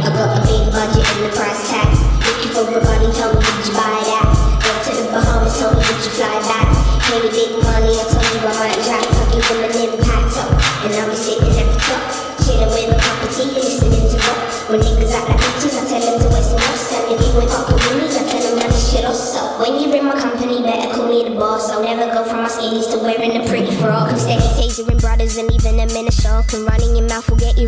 I got a big budget and the price tag. Looking for a body, told me, did you buy that? Go to the Bahamas, told me, did you fly back? Pay me big money, I told you I might drop. I give them an impact up, and I'll be sitting at the top, chilling with a cup of tea and listening to rock. When niggas act like bitches, I tell them to wear some more. And if you ain't fucking with me, I tell them how to shit off. So when you're in my company, better call me the boss. I'll never go from my skinnies to wearing a pretty frock. I'm steady tasering brothers and leaving them in a shock, and running your mouth will get you